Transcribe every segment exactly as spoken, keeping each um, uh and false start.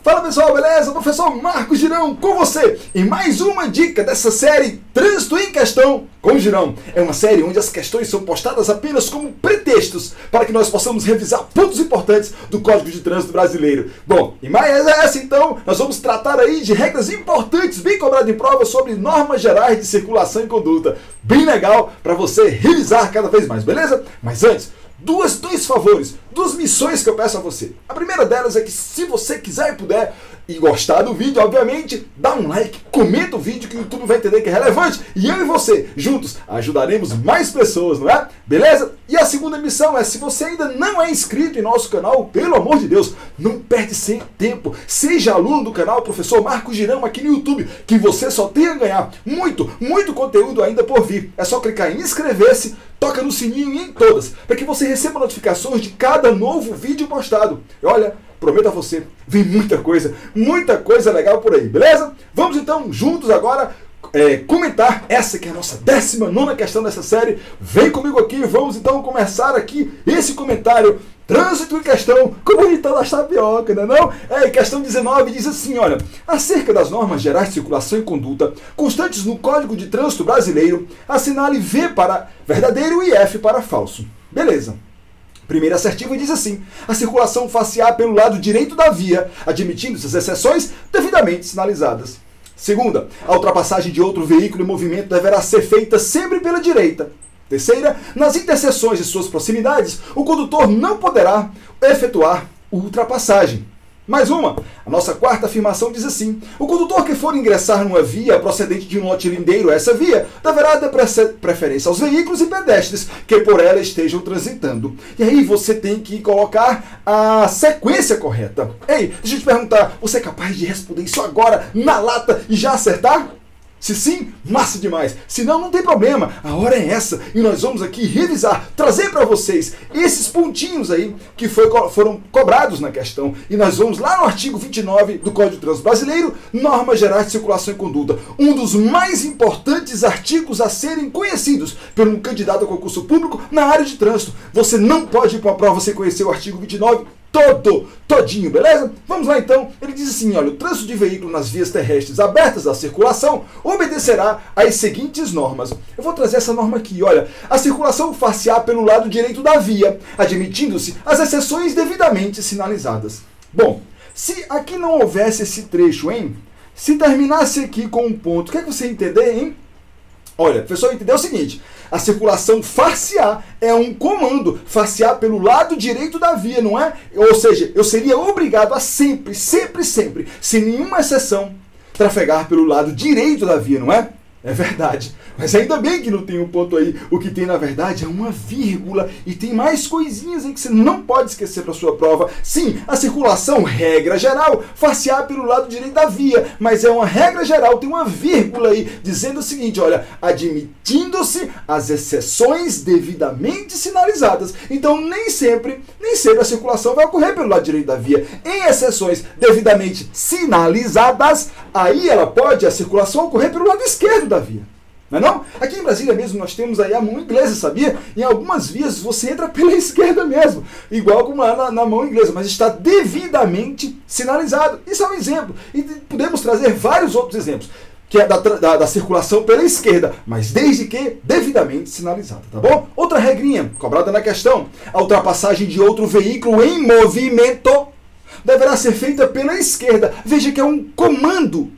Fala pessoal, beleza? Professor Marcos Girão com você em mais uma dica dessa série Trânsito em Questão com Girão. É uma série onde as questões são postadas apenas como pretextos para que nós possamos revisar pontos importantes do Código de Trânsito brasileiro. Bom, e mais essa então, nós vamos tratar aí de regras importantes, bem cobradas em prova, sobre normas gerais de circulação e conduta. Bem legal para você revisar cada vez mais, beleza? Mas antes, Duas, dois favores, duas missões que eu peço a você. A primeira delas é que, se você quiser e puder e gostar do vídeo, obviamente, dá um like, comenta o vídeo que o YouTube vai entender que é relevante e eu e você, juntos, ajudaremos mais pessoas, não é? Beleza? E a segunda missão é, se você ainda não é inscrito em nosso canal, pelo amor de Deus, não perde sem tempo. Seja aluno do canal Professor Marcos Girão aqui no YouTube, que você só tem a ganhar muito, muito conteúdo ainda por vir. É só clicar em inscrever-se, toca no sininho e em todas, para que você receba notificações de cada novo vídeo postado. E olha, prometo a você, vem muita coisa, muita coisa legal por aí, beleza? Vamos então juntos agora é, comentar essa que é a nossa décima nona questão dessa série. Vem comigo aqui, vamos então começar aqui esse comentário. Trânsito em Questão, como bonitão das tapioca, não é não? É, questão dezenove diz assim, olha, acerca das normas gerais de circulação e conduta constantes no Código de Trânsito brasileiro, assinale V para verdadeiro e F para falso. Beleza. Primeira assertiva diz assim, a circulação far-se-á pelo lado direito da via, admitindo-se as exceções devidamente sinalizadas. Segunda, a ultrapassagem de outro veículo em movimento deverá ser feita sempre pela direita. Terceira, nas interseções de suas proximidades, o condutor não poderá efetuar ultrapassagem. Mais uma, a nossa quarta afirmação diz assim, o condutor que for ingressar numa via procedente de um lote lindeiro a essa via, deverá dar preferência aos veículos e pedestres que por ela estejam transitando. E aí você tem que colocar a sequência correta. Ei, deixa eu te perguntar, você é capaz de responder isso agora, na lata, e já acertar? Se sim, massa demais. Se não, não tem problema. A hora é essa e nós vamos aqui revisar, trazer para vocês esses pontinhos aí que foi, foram cobrados na questão. E nós vamos lá no artigo vinte e nove do Código de Trânsito Brasileiro, Normas Gerais de Circulação e Conduta. Um dos mais importantes artigos a serem conhecidos por um candidato a concurso público na área de trânsito. Você não pode ir para a prova sem conhecer o artigo vinte e nove todo, todinho, beleza? Vamos lá então, ele diz assim, olha, o trânsito de veículo nas vias terrestres abertas à circulação obedecerá às seguintes normas. Eu vou trazer essa norma aqui, olha, a circulação far-se-á pelo lado direito da via, admitindo-se as exceções devidamente sinalizadas. Bom, se aqui não houvesse esse trecho, hein? Se terminasse aqui com um ponto, o que é que você entender, hein? Olha, o professor entendeu o seguinte, a circulação far-se-á é um comando, far-se-á pelo lado direito da via, não é? Ou seja, eu seria obrigado a sempre, sempre, sempre, sem nenhuma exceção, trafegar pelo lado direito da via, não é? É verdade, mas ainda bem que não tem um ponto aí. O que tem na verdade é uma vírgula e tem mais coisinhas aí que você não pode esquecer para sua prova. Sim, a circulação, regra geral, far-se-á pelo lado direito da via, mas é uma regra geral, tem uma vírgula aí dizendo o seguinte, olha, admitindo-se as exceções devidamente sinalizadas. Então nem sempre, nem sempre a circulação vai ocorrer pelo lado direito da via. Em exceções devidamente sinalizadas, aí ela pode, a circulação ocorrer pelo lado esquerdo da via. Não é não? Aqui em Brasília mesmo nós temos aí a mão inglesa, sabia? Em algumas vias você entra pela esquerda mesmo, igual como lá na, na mão inglesa, mas está devidamente sinalizado. Isso é um exemplo. E podemos trazer vários outros exemplos, que é da, da, da circulação pela esquerda, mas desde que devidamente sinalizada, tá bom? Outra regrinha, cobrada na questão, a ultrapassagem de outro veículo em movimento deverá ser feita pela esquerda. Veja que é um comando.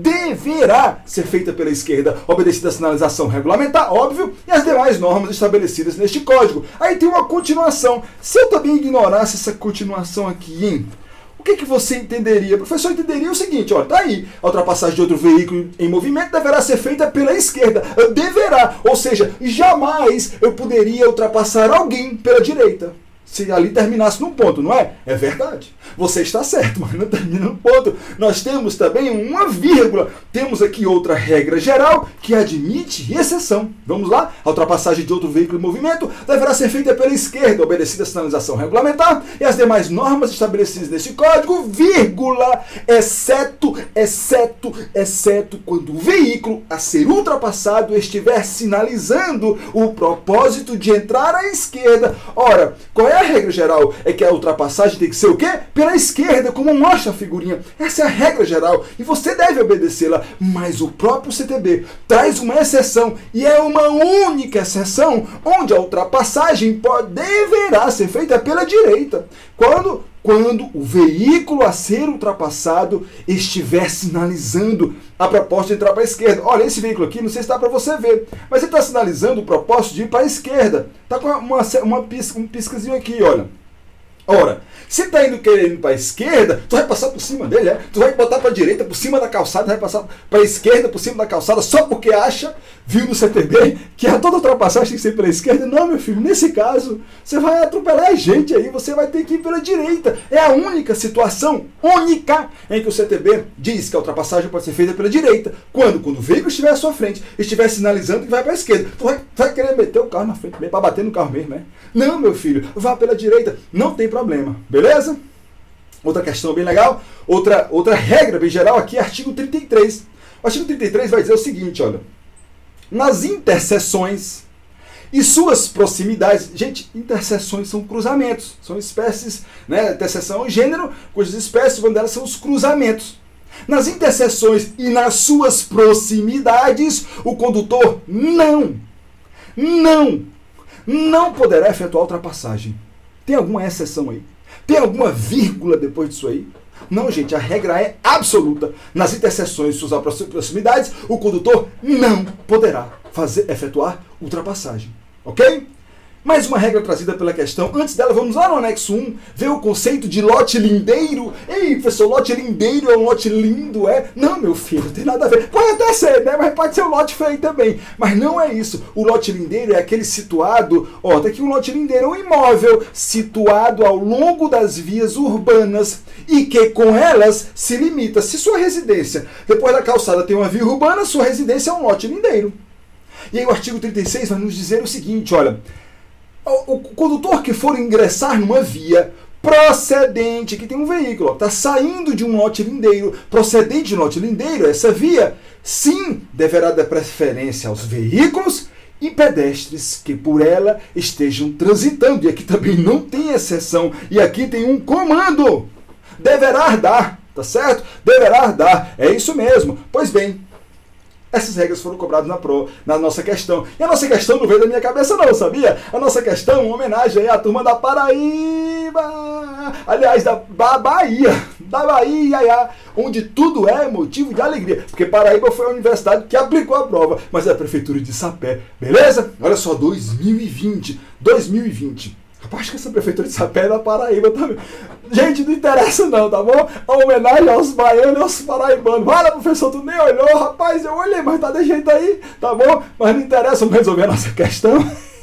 Deverá ser feita pela esquerda, obedecida a sinalização regulamentar, óbvio, e as demais normas estabelecidas neste código. Aí tem uma continuação. Se eu também ignorasse essa continuação aqui, hein? O que, que você entenderia? O professor entenderia o seguinte, olha, tá aí, a ultrapassagem de outro veículo em movimento deverá ser feita pela esquerda. Deverá, ou seja, jamais eu poderia ultrapassar alguém pela direita. Se ali terminasse num ponto, não é? É verdade. Você está certo, mas não termina no ponto. Nós temos também uma vírgula. Temos aqui outra regra geral que admite exceção. Vamos lá? A ultrapassagem de outro veículo em movimento deverá ser feita pela esquerda, obedecida a sinalização regulamentar e as demais normas estabelecidas neste código, vírgula, exceto, exceto, exceto quando o veículo a ser ultrapassado estiver sinalizando o propósito de entrar à esquerda. Ora, qual é a regra geral é que a ultrapassagem tem que ser o quê? Pela esquerda, como mostra a figurinha. Essa é a regra geral e você deve obedecê-la. Mas o próprio C T B traz uma exceção, e é uma única exceção, onde a ultrapassagem pode, deverá ser feita pela direita. Quando? Quando o veículo a ser ultrapassado estiver sinalizando a proposta de entrar para a esquerda. Olha, esse veículo aqui, não sei se dá para você ver, mas ele está sinalizando o propósito de ir para a esquerda. Está com uma, uma pisca, um piscazinho aqui, olha. Ora, se está indo querendo ir para a esquerda, tu vai passar por cima dele, é? Tu vai botar para a direita, por cima da calçada, vai passar para a esquerda, por cima da calçada, só porque acha, viu no C T B, que a toda ultrapassagem tem que ser pela esquerda. Não, meu filho, nesse caso, você vai atropelar a gente aí, você vai ter que ir pela direita. É a única situação, única, em que o C T B diz que a ultrapassagem pode ser feita pela direita. Quando? Quando o veículo estiver à sua frente, estiver sinalizando que vai para a esquerda. Tu vai, vai querer meter o carro na frente mesmo, para bater no carro mesmo, né? Não, meu filho, vá pela direita, não tem problema, beleza? Outra questão bem legal, outra, outra regra bem geral aqui, artigo trinta e três. O artigo trinta e três vai dizer o seguinte, olha. Nas interseções e suas proximidades, gente, interseções são cruzamentos, são espécies, né? Interseção é um gênero, cujas espécies, uma delas são os cruzamentos. Nas interseções e nas suas proximidades, o condutor não, não, não poderá efetuar ultrapassagem. Tem alguma exceção aí? Tem alguma vírgula depois disso aí? Não, gente, a regra é absoluta. Nas interseções e suas proximidades, o condutor não poderá fazer, efetuar ultrapassagem. Ok? Mais uma regra trazida pela questão. Antes dela, vamos lá no anexo um, ver o conceito de lote lindeiro. Ei, professor, lote lindeiro é um lote lindo, é? Não, meu filho, não tem nada a ver. Pode até ser, né? Mas pode ser um lote feio também. Mas não é isso. O lote lindeiro é aquele situado, ó, tá aqui um lote lindeiro, é um imóvel situado ao longo das vias urbanas e que com elas se limita. Se sua residência, depois da calçada, tem uma via urbana, sua residência é um lote lindeiro. E aí o artigo trinta e seis vai nos dizer o seguinte, olha. O condutor que for ingressar numa via procedente, que tem um veículo, está saindo de um lote lindeiro, procedente de um lote lindeiro, essa via, sim, deverá dar preferência aos veículos e pedestres que por ela estejam transitando. E aqui também não tem exceção, e aqui tem um comando. Deverá dar, tá certo? Deverá dar, é isso mesmo. Pois bem, essas regras foram cobradas na, pro, na nossa questão. E a nossa questão não veio da minha cabeça não, sabia? A nossa questão é uma homenagem aí à turma da Paraíba. Aliás, da, da Bahia. Da Bahia, onde tudo é motivo de alegria. Porque Paraíba foi a universidade que aplicou a prova, mas é a prefeitura de Sapé. Beleza? Olha só, dois mil e vinte. dois mil e vinte. Rapaz, que essa prefeitura de Sapé é da Paraíba também. Gente, não interessa não, tá bom? A homenagem aos baianos e aos paraibanos. Olha, professor, tu nem olhou. Rapaz, eu olhei, mas tá de jeito aí, tá bom? Mas não interessa, vamos resolver a nossa questão.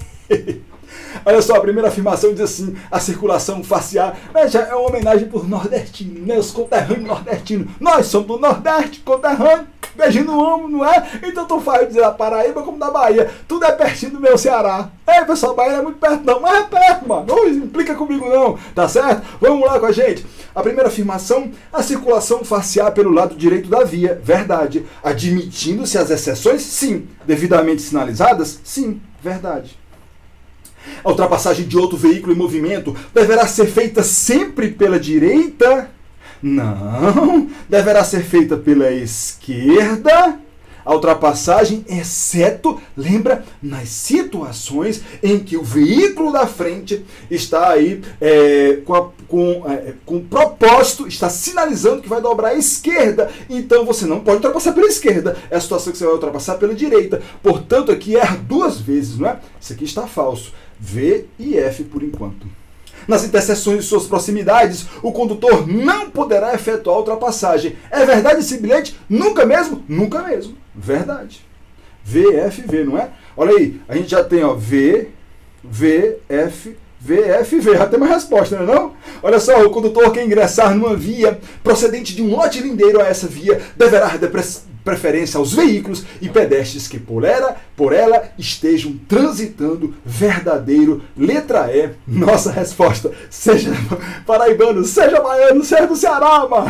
Olha só, a primeira afirmação diz assim, a circulação facial. Veja, é uma homenagem por nordestino, né? Os conterrâneos nordestinos. Nós somos do Nordeste, conterrâneo. Beijinho no ombro, não é? Então tu faz dizer a Paraíba como da Bahia. Tudo é pertinho do meu Ceará. Ei, pessoal, Bahia não é muito perto não, mas é perto, mano. Não implica comigo não, tá certo? Vamos lá com a gente. A primeira afirmação, a circulação facial pelo lado direito da via. Verdade. Admitindo-se as exceções? Sim. Devidamente sinalizadas? Sim. Verdade. A ultrapassagem de outro veículo em movimento deverá ser feita sempre pela direita? Não, deverá ser feita pela esquerda. A ultrapassagem, exceto, lembra, nas situações em que o veículo da frente está aí é, com, a, com, é, com propósito, está sinalizando que vai dobrar à esquerda. Então você não pode ultrapassar pela esquerda. É a situação que você vai ultrapassar pela direita. Portanto, aqui erra duas vezes, não é? Isso aqui está falso. V e F por enquanto. Nas interseções de suas proximidades, o condutor não poderá efetuar a ultrapassagem. É verdade esse bilhete? Nunca mesmo? Nunca mesmo. Verdade. V, F, V, não é? Olha aí, a gente já tem ó, V, V, F, V, F, V. Já tem uma resposta, não é não? Olha só, o condutor que ingressar numa via procedente de um lote lindeiro a essa via deverá dar preferência aos veículos e pedestres que por ela, por ela estejam transitando. Verdadeiro. Letra E. Nossa resposta. Seja paraibano, seja baiano, seja do Ceará, macho.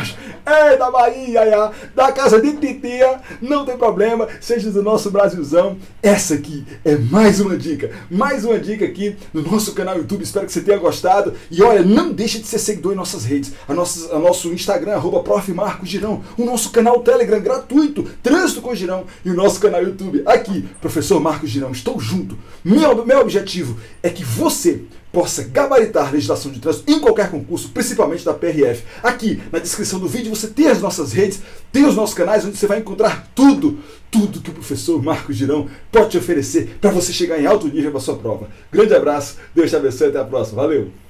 é da Bahia, é, da casa de titia, não tem problema, seja do nosso Brasilzão. Essa aqui é mais uma dica, mais uma dica aqui no nosso canal YouTube. Espero que você tenha gostado. E olha, não deixe de ser seguidor em nossas redes, a nossa, a nosso Instagram, arroba prof Marcos Girão, o nosso canal Telegram gratuito, Trânsito com Girão, e o nosso canal YouTube, aqui, Professor Marcos Girão. Estou junto. Meu, meu objetivo é que você possa gabaritar legislação de trânsito em qualquer concurso, principalmente da P R F. Aqui na descrição do vídeo você tem as nossas redes, tem os nossos canais, onde você vai encontrar tudo, tudo que o professor Marcos Girão pode te oferecer para você chegar em alto nível para a sua prova. Grande abraço, Deus te abençoe, até a próxima. Valeu!